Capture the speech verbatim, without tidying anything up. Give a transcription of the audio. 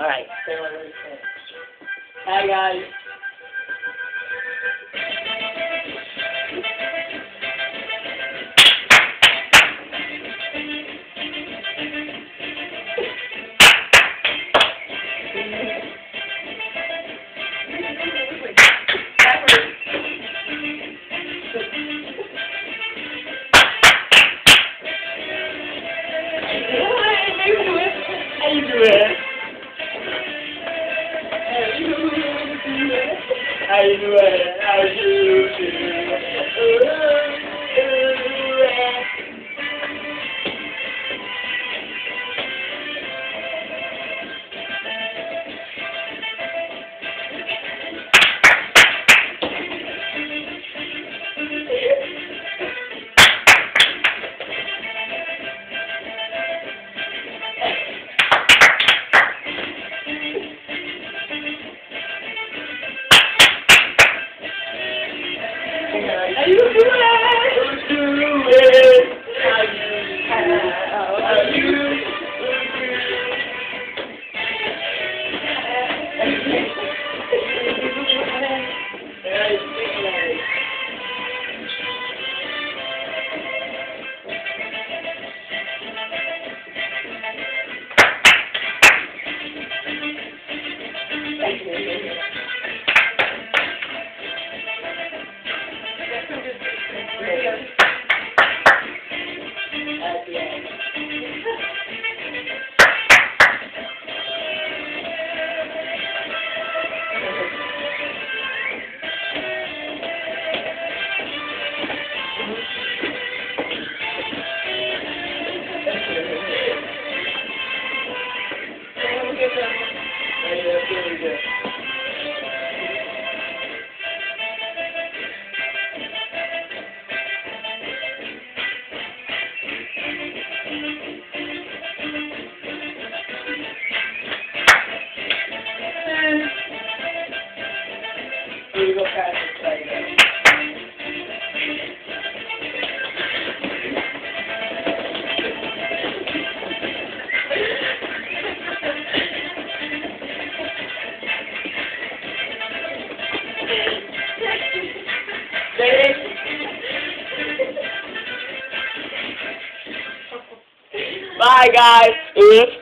Alright, say what we're saying. Hi guys. How you doing? How you doing? How you doing? How you doing? How you doing? How you doing? You go past the play though. Bye guys.